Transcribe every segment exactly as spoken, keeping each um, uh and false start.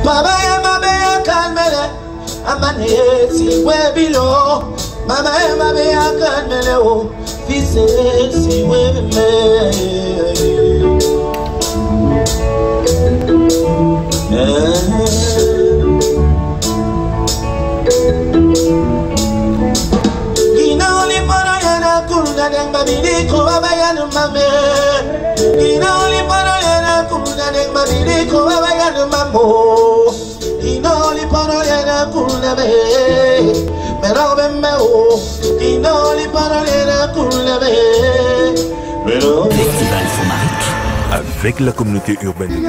Baba ya mabe ya kalmele amane si webilo. Mama ya mabe ya kalmele o fise si webime. Gina oli para yana kuna deng babili ko baba ya mame. Gina oli para yana kuna deng babili ko baba ya mamo. Gina oli para yana kuna be. Pero bembe o. Gina oli para yana kuna be. Pero Festival Fomaric avec la communauté urbaine.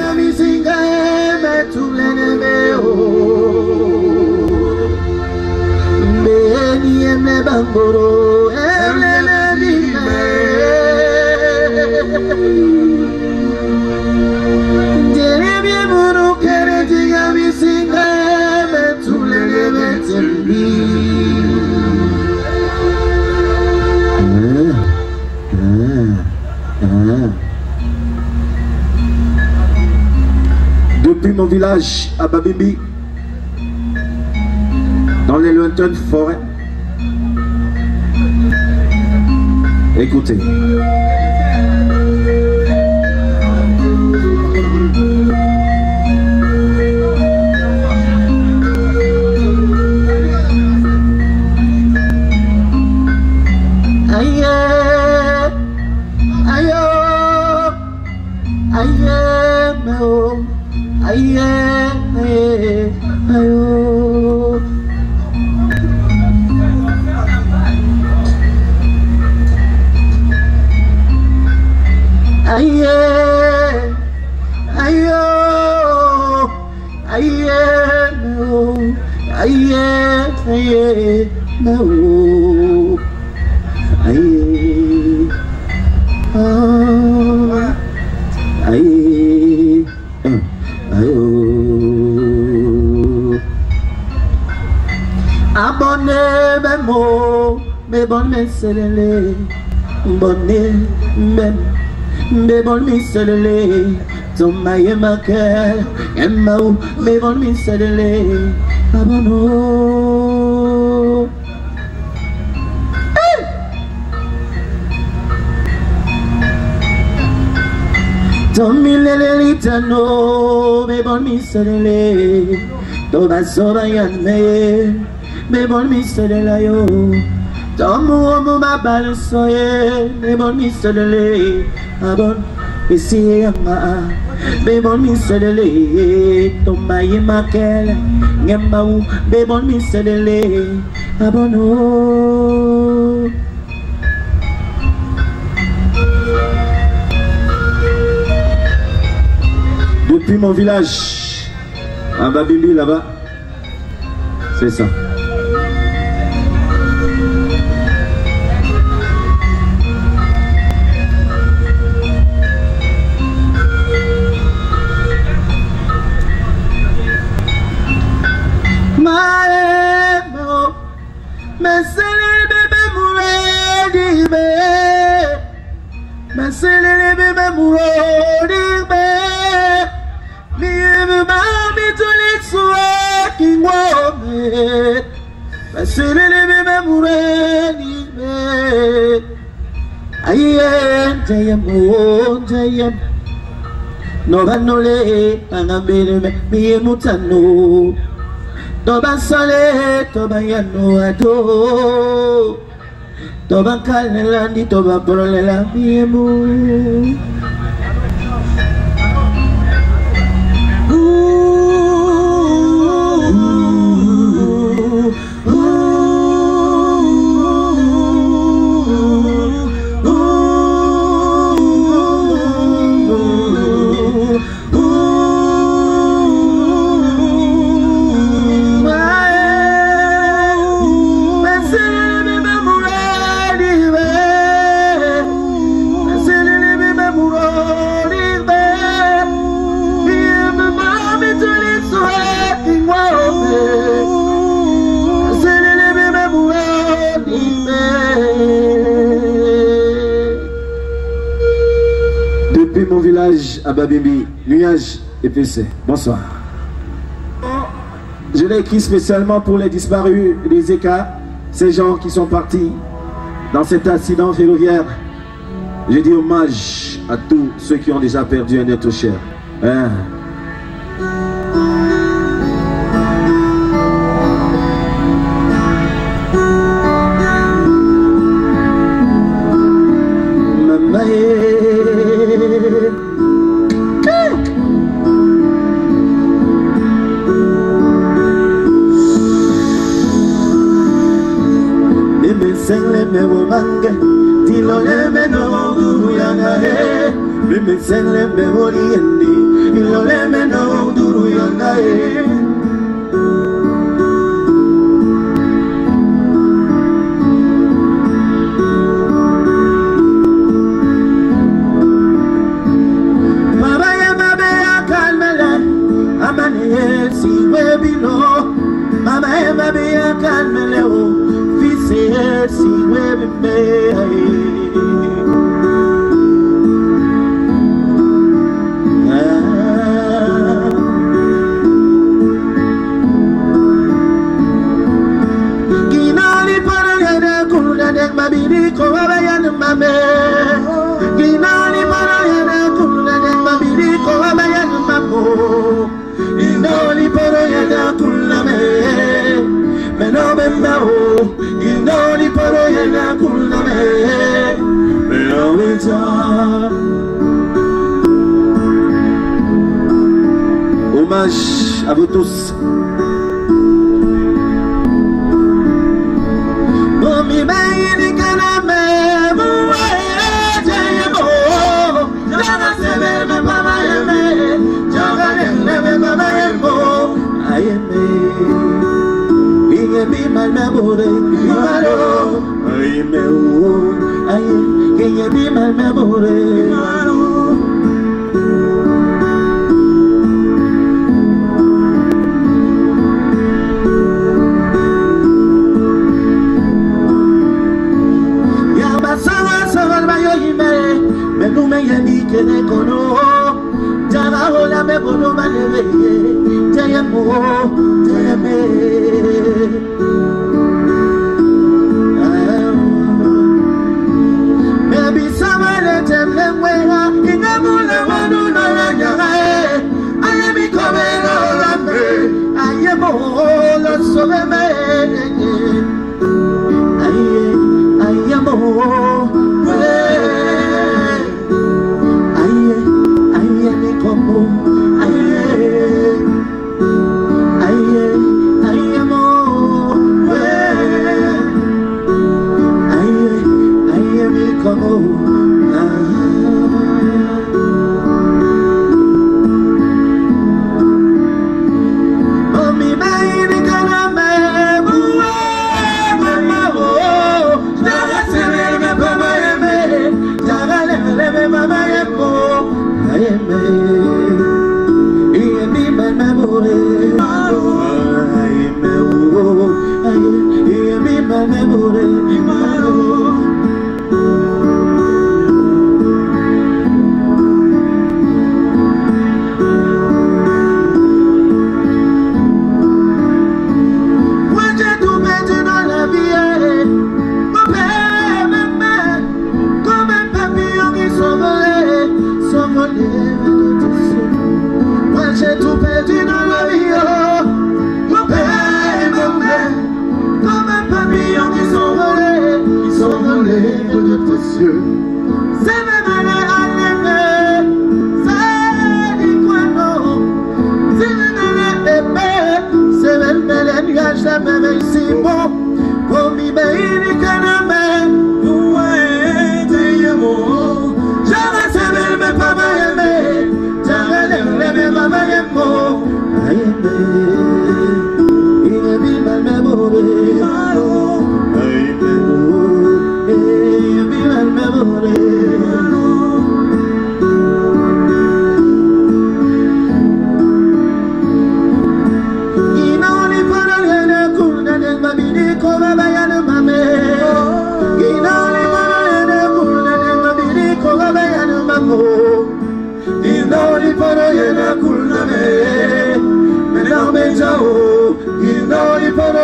Depuis mon village à Babimbi, dans les lointaines forêts, écoutez. aïe, aïe, aïe, aïe, aïe, aïe, aïe, aïe, aïe, aïe, aïe, abonné mes mots, mes bonnes messelés, bonné mes mes bonnes messelés, ton maille ma cœur, emma ou mes bonnes messelés, abono. Ton mille litano, mes bonnes messelés, ton basso yane. Me bon mister de la yo, tomu omu ma balsoye. Me bon mister de le, abon isi yama. Me bon mister de le, toma yema kel, yema u. Me bon mister de le, abono. Depuis mon village à Babimbi là-bas, c'est ça. No banole angambele me mi mutano. To basale to bayano ado. To bankale landi to babrole la mi mu. Depuis mon village à Babimbi, nuage et P C. Bonsoir. Je l'ai écrit spécialement pour les disparus, les écarts, ces gens qui sont partis dans cet accident ferroviaire. Je dis hommage à tous ceux qui ont déjà perdu un être cher. Hein? Me womange, tilo le me no duru yanga he. Me me senle me moriendi, tilo le me no duru yanga he. Mama ya mabe ya kalmele, amane si webino. Mama ya mabe ya kalmele o. Si webe me Ginali para yada kula dek mabiri ko abayan mame Ginali para yada kula dek mabiri ko abayan mamo Ginali para yada kula me Meno bembao Ginali para yada kula me Meno bembao Hommage à vous tous. Momi bayi kana me muwaye jayebo Jaga sebe me mama yeme Jaga nene me mama yemo Ayeme Inge bi mal me bore Imaro Ayeme o Aye Inge bi mal me bore Imaro Menu me yemi kene kono, jara hola me bono maneve, jaya mo, jaya me. Me bisama le temle wera, ingamule wanu na yaya. Ayemi komero lambe, ayemo lo sobe me. Aye, ayemo.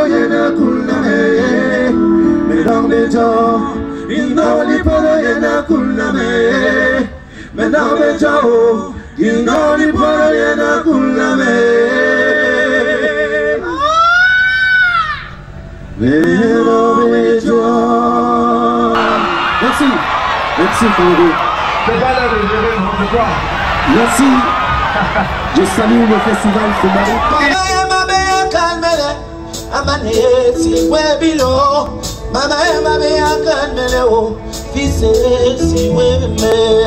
yana kulame, menang bejo, inoli poro yana kulame, menang bejo, inoli poro yana kulame, menang bejo. Merci, merci Congo. Merci. Je salue le festival Fumari. Mama ema kalmele, amane si webilo. Mama ema kalmele o, fise si webime.